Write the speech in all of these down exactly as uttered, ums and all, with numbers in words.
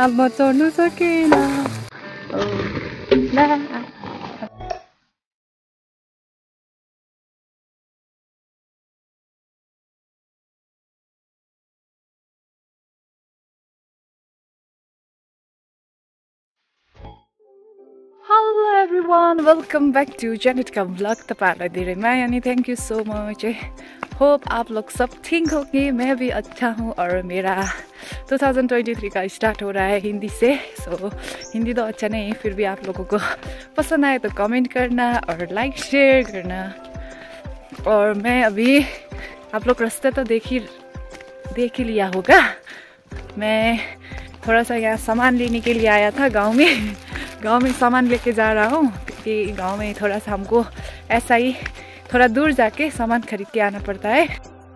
अब म चढ्नु सकेन। Hello everyone, welcome back to Janet का vlog। तपाईहरुलाई धेरै माया अनि thank you so much. Hope आप लोग सब ठीक होंगे, मैं भी अच्छा हूँ। और मेरा दो हज़ार तेईस का स्टार्ट हो रहा है हिंदी से। सो so, हिंदी तो अच्छा नहीं, फिर भी आप लोगों को पसंद आए तो कमेंट करना और लाइक शेयर करना। और मैं अभी, आप लोग रास्ते तो देख ही देख ही लिया होगा, मैं थोड़ा सा यहाँ सामान लेने के लिए आया था गाँव में। गांव में सामान लेके जा रहा हूँ क्योंकि गांव में थोड़ा सा हमको ऐसा ही थोड़ा दूर जाके सामान खरीद के आना पड़ता है।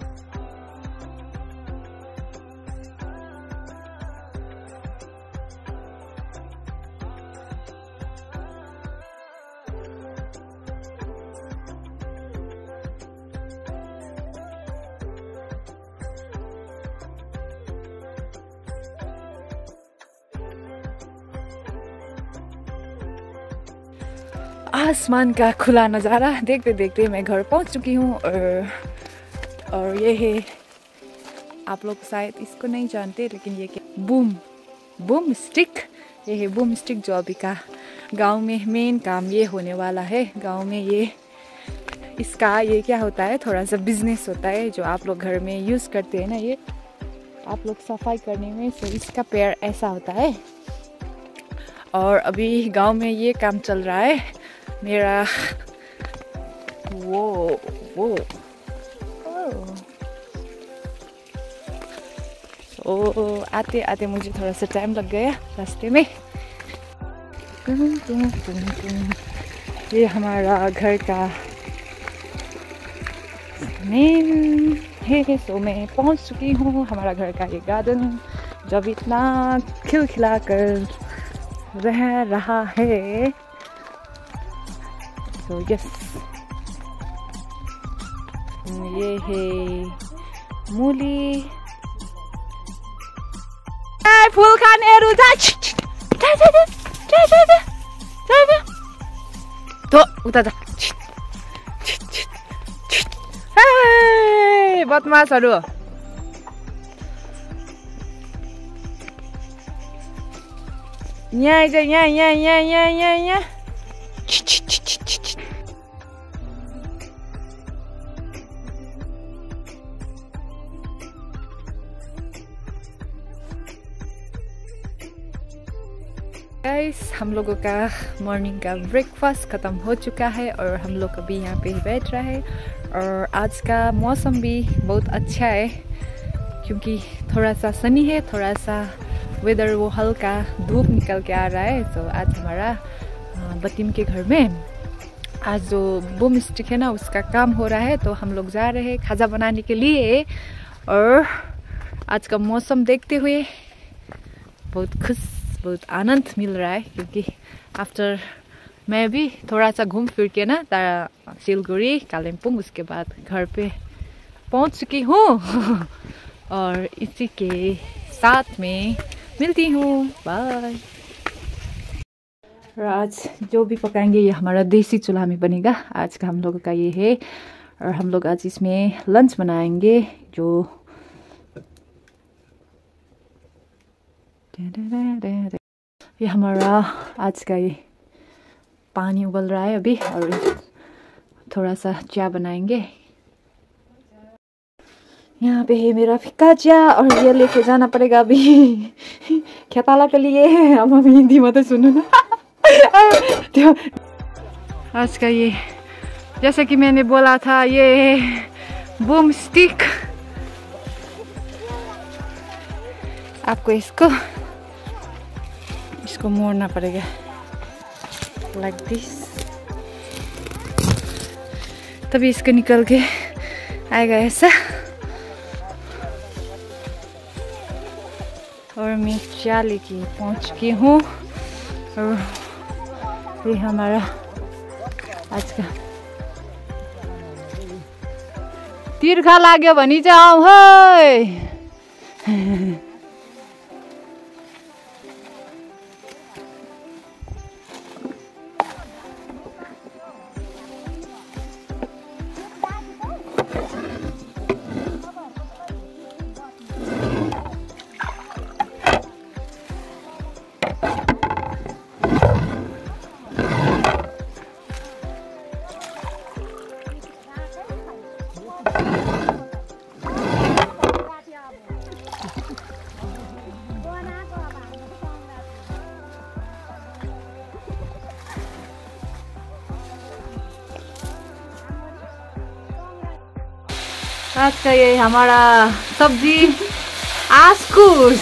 आसमान का खुला नज़ारा देखते देखते मैं घर पहुंच चुकी हूँ। और और ये है, आप लोग शायद इसको नहीं जानते, लेकिन ये क्या, बूम बूम स्टिक। ये है बूम स्टिक जो अभी का गांव में मेन काम ये होने वाला है। गांव में ये इसका ये क्या होता है, थोड़ा सा बिजनेस होता है जो आप लोग घर में यूज़ करते हैं ना, ये आप लोग सफाई करने में। तो इसका पैर ऐसा होता है और अभी गांव में ये काम चल रहा है मेरा। वो वो तो आते आते मुझे थोड़ा सा टाइम लग गया रास्ते में। ये हमारा घर का मेन है। सो मैं पहुंच चुकी हूँ हमारा घर का ये गार्डन, जब इतना खिलखिला कर रह रहा है। तो यस, ये है मूली। फूल खानेहरू तो उता जा, बदमासहरू। यहाँ आइज, यहाँ यहाँ यहाँ यहाँ यहाँ यहाँ। गाइस, हम लोगों का मॉर्निंग का ब्रेकफास्ट ख़त्म हो चुका है और हम लोग अभी यहाँ पे बैठ रहा है। और आज का मौसम भी बहुत अच्छा है क्योंकि थोड़ा सा सनी है, थोड़ा सा वेदर वो हल्का धूप निकल के आ रहा है। तो आज हमारा बतीम के घर में आज जो बूम स्टिक है ना, उसका काम हो रहा है। तो हम लोग जा रहे हैं खाजा बनाने के लिए। और आज का मौसम देखते हुए बहुत खुश, बहुत आनंद मिल रहा है क्योंकि आफ्टर मैं भी थोड़ा सा घूम फिर के ना तारा सिलगुड़ी, कालिम्पोंग, उसके बाद घर पे पहुंच चुकी हूँ। और इसी के साथ में मिलती हूँ, बाय। और आज जो भी पकाएंगे ये हमारा देसी चूल्हा में बनेगा। आज का हम लोगों का ये है और हम लोग आज इसमें लंच बनाएंगे। जो ये हमारा आज का ये पानी उबल रहा है अभी और थोड़ा सा चाय बनाएंगे। यहाँ पे है मेरा फिक्का चाय और ये लेके जाना पड़ेगा अभी खेताला के लिए। अब हम हिंदी मत सुनो ना। तो आज का ये, जैसे कि मैंने बोला था, ये बूम स्टिक। आपको इसको इसको मोड़ना पड़ेगा लाइक दिस, तभी इसको निकल के आएगा ऐसा। और मैं चाय लेके पहुंच चुकी हूँ और ये हमारा आज का तिर्खा लाग्यो भने चाहिँ आऊ है। आज का ये हमारा सब्जी आसकुस।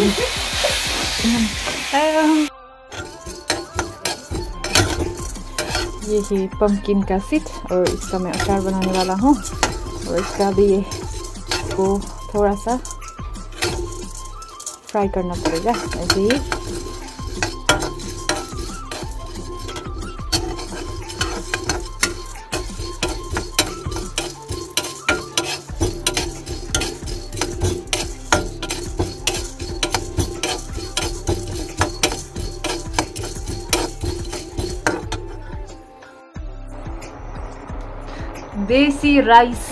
ये है पम्पकिन का सीड और इसका मैं अचार बनाने वाला हूँ और इसका भी ये को थोड़ा सा फ्राई करना पड़ेगा ऐसे ही। देसी राइस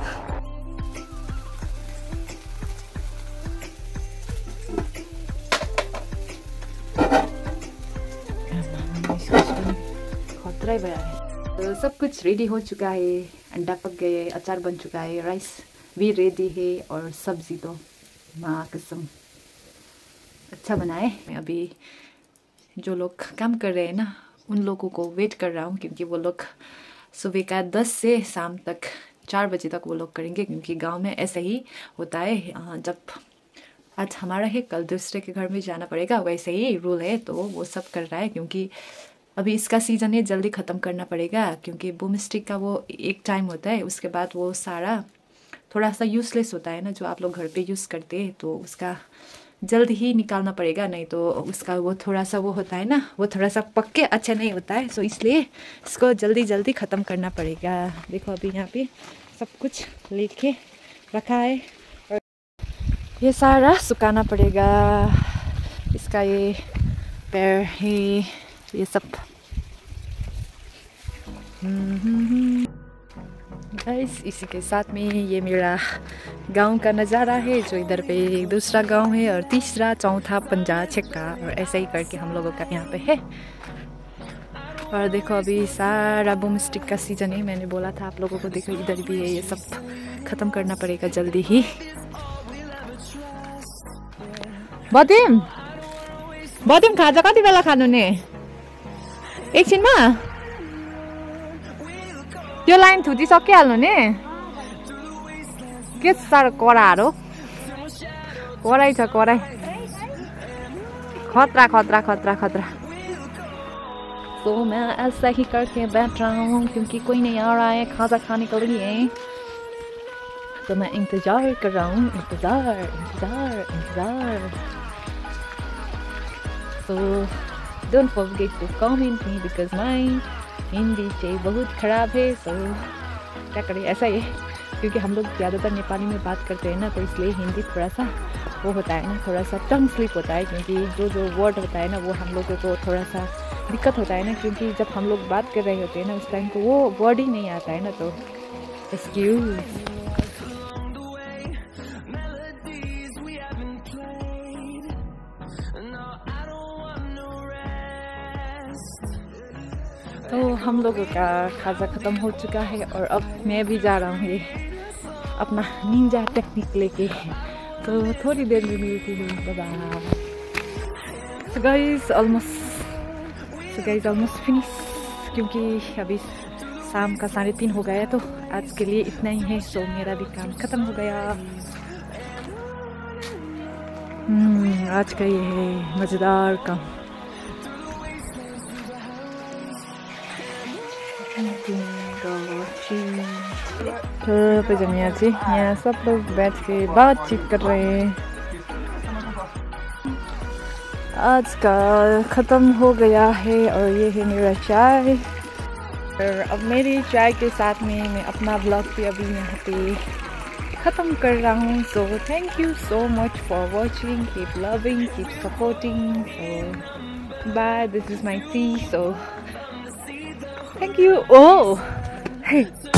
तो सब कुछ रेडी हो चुका है। अंडा पक गए, अचार बन चुका है, राइस भी रेडी है और सब्जी तो माँ कसम अच्छा बना है। मैं अभी जो लोग काम कर रहे हैं ना उन लोगों को वेट कर रहा हूँ क्योंकि वो लोग सुबह का दस से शाम तक चार बजे तक वो लोग करेंगे क्योंकि गांव में ऐसा ही होता है। जब आज हमारा है कल दूसरे के घर में जाना पड़ेगा, वैसे ही रूल है तो वो सब कर रहा है क्योंकि अभी इसका सीज़न है, जल्दी ख़त्म करना पड़ेगा क्योंकि बूम स्टिक का वो एक टाइम होता है, उसके बाद वो सारा थोड़ा सा यूज़लेस होता है ना जो आप लोग घर पे यूज़ करते हैं, तो उसका जल्द ही निकालना पड़ेगा, नहीं तो उसका वो थोड़ा सा वो होता है ना वो थोड़ा सा पक के अच्छा नहीं होता है। सो इसलिए इसको जल्दी जल्दी ख़त्म करना पड़ेगा। देखो अभी यहाँ पे सब कुछ लेके रखा है और ये सारा सुखाना पड़ेगा। इसका ये पैर है ये सब। गाइस इसी के साथ में ये मेरा गांव का नज़ारा है जो इधर पे एक दूसरा गांव है और तीसरा चौथा पंजा छक्का और ऐसे ही करके हम लोगों का यहाँ पे है। और देखो अभी सारा बूम स्टिक का सीजन है, मैंने बोला था आप लोगों को। देखो इधर भी है, ये सब ख़त्म करना पड़ेगा जल्दी ही। बदिम बदिम खाजा कति बेला खानु ने एकछिनमा यो लाइन थुचिसकिहाल्नु नि के साह्रो कराहरू कराई छ कराई खतरा खतरा खतरा खतरा। तो मैं ऐसा ही करके बैठ रहा हूँ क्योंकि कोई नहीं आ रहा है खाजा खाने के लिए, तो मैं इंतजार कर रहा हूँ। इंतजार इंतजार इंतजार। So don't forget to comment me because my Hindi से बहुत ख़राब है। तो क्या करें, ऐसा ही है क्योंकि हम लोग ज़्यादातर नेपाली में बात करते हैं ना, तो इसलिए हिंदी थोड़ा सा वो होता है ना, थोड़ा सा टंग स्लिप होता है क्योंकि जो जो वर्ड होता है ना वो हम लोगों को थोड़ा सा दिक्कत होता है ना, क्योंकि जब हम लोग बात कर रहे होते हैं ना उस टाइम को वो वर्ड ही नहीं आता है ना, तो एक्सक्यूज। तो हम लोगों का खाजा ख़त्म हो चुका है और अब मैं भी जा रहा हूँ ये अपना निंजा टेक्निक लेके, तो थोड़ी देर में मिलती हूँ। Bye. So guys almost so guys almost finish क्योंकि अभी शाम का साढ़े तीन हो गया, तो आज के लिए इतना ही है। सो मेरा भी काम ख़त्म हो गया। हम्म आज का ये है मज़ेदार काम। तो पजामिया जी यहाँ सब लोग बैठ के बातचीत कर रहे हैं। आज का ख़त्म हो गया है और ये है मेरा चाय। और अब मेरी चाय के साथ में मैं अपना ब्लॉग भी अभी यहाँ पे ख़त्म कर रहा हूँ। So thank you so much for watching, keep loving, keep supporting. So bye, this is my T. So thank you. Oh, hey.